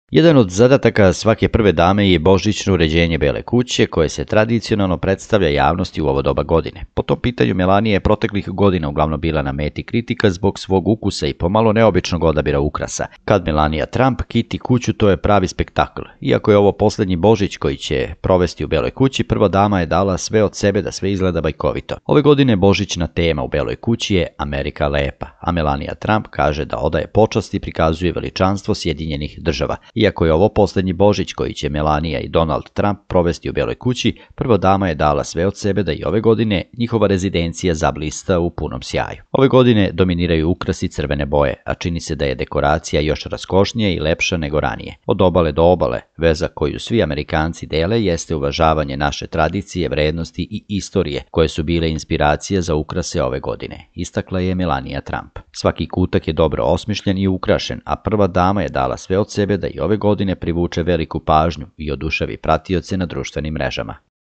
Jedan od zadataka svake prve dame je božićno uređenje Bele kuće, koje se tradicionalno predstavlja javnosti u ovo doba godine. Po tom pitanju Melanija je proteklih godina uglavnom bila na meti kritika zbog svog ukusa i pomalo neobičnog odabira ukrasa. Kad Melania Trump kiti kuću, to je pravi spektakl. Iako je ovo poslednji Božić koji će provesti u Beloj kući, prva dama je dala sve od sebe da sve izgleda bajkovito. Ove godine božićna tema u Beloj kući je Amerika lepa, a Melania Trump kaže da odaje počast i prikazuje veličanstvo Sjedinjenih država. Iako je ovo poslednji Božić koji će Melania i Donald Trump provesti u Beloj kući, prva dama je dala sve od sebe da i ove godine njihova rezidencija zablista u punom sjaju. Ove godine dominiraju ukrasi crvene boje, a čini se da je dekoracija još raskošnija i lepša nego ranije. Od obale do obale, veza koju svi Amerikanci dele jeste uvažavanje naše tradicije, vrednosti i istorije, koje su bile inspiracija za ukrase ove godine, istakla je Melania Trump. Svaki kutak je dobro osmišljen i ukrašen, a prva dama je dala sve od sebe da i ove godine privuče veliku pažnju i oduševi pratioce na društvenim mrežama.